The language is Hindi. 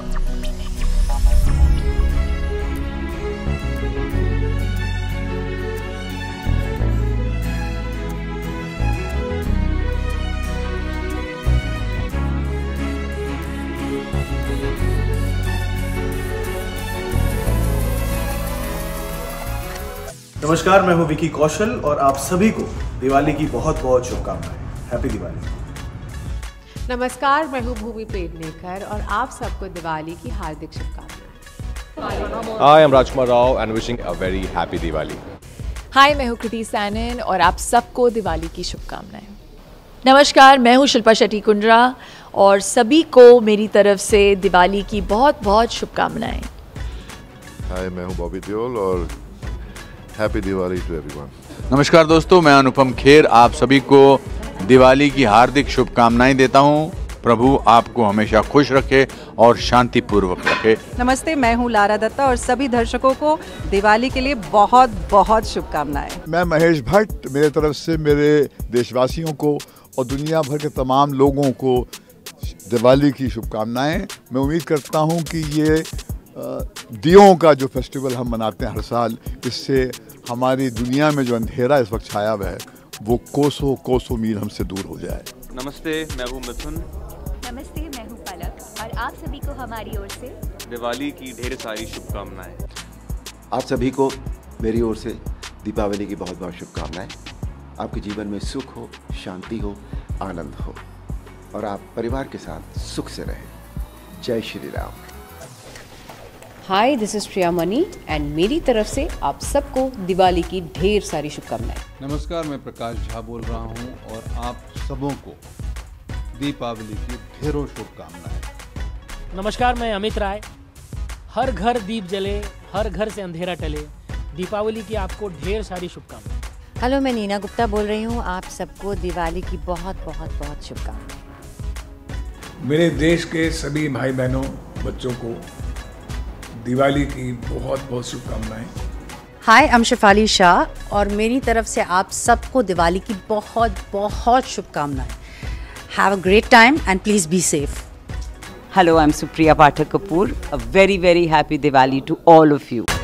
नमस्कार, मैं हूं विकी कौशल और आप सभी को दिवाली की बहुत बहुत शुभकामनाएं। हैप्पी दिवाली। नमस्कार, मैं हूं भूमि पेडनेकर और आप सबको दिवाली की हार्दिक शुभकामनाएं। Hi, I'm Rajkumar Rao and wishing a very happy Diwali. हाय, मैं हूँ कृति सैनन और आप सबको दिवाली की शुभकामनाएं। नमस्कार, मैं हूँ शिल्पा शेट्टी कुंद्रा और सभी को मेरी तरफ से दिवाली की बहुत बहुत शुभकामनाएं। हाय, मैं हूँ बॉबी देओल और हैप्पी दिवाली टू एवरीवन। नमस्कार दोस्तों, मैं अनुपम खेर आप सभी को दिवाली की हार्दिक शुभकामनाएं देता हूं। प्रभु आपको हमेशा खुश रखे और शांतिपूर्वक रखे। नमस्ते, मैं हूं लारा दत्ता और सभी दर्शकों को दिवाली के लिए बहुत बहुत शुभकामनाएं। मैं महेश भट्ट, मेरे तरफ से मेरे देशवासियों को और दुनिया भर के तमाम लोगों को दिवाली की शुभकामनाएं। मैं उम्मीद करता हूं कि ये दियों का जो फेस्टिवल हम मनाते हैं हर साल, इससे हमारी दुनिया में जो अंधेरा इस वक्त छाया हुआ है वो कोसों कोसों मील हमसे दूर हो जाए। नमस्ते, मैं हूँ मिथुन। नमस्ते, मैं हूँ पलक और आप सभी को हमारी ओर से दिवाली की ढेर सारी शुभकामनाएं। आप सभी को मेरी ओर से दीपावली की बहुत बहुत शुभकामनाएं। आपके जीवन में सुख हो, शांति हो, आनंद हो और आप परिवार के साथ सुख से रहें। जय Shri Ram. Hi, this is Priya Mani and मेरी तरफ से आप सबको दिवाली की ढेर सारी शुभकामनाएं। नमस्कार, मैं प्रकाश झा बोल रहा हूं और आप सबों को दीपावली की ढेरों शुभकामनाएं। नमस्कार, मैं अमित राय। हर घर दीप जले, हर घर से अंधेरा टले। दीपावली की आपको ढेर सारी शुभकामनाएं। हेलो, मैं नीना गुप्ता बोल रही हूँ। आप सबको दिवाली की बहुत बहुत बहुत शुभकामनाएं। मेरे देश के सभी भाई बहनों, बच्चों को दिवाली की बहुत बहुत शुभकामनाएं। Hi, I am Shefali Shah और मेरी तरफ से आप सबको दिवाली की बहुत बहुत शुभकामनाएं। Have a great time and please be safe. Hello, I am Supriya Pathak Kapoor. A very happy Diwali to all of you.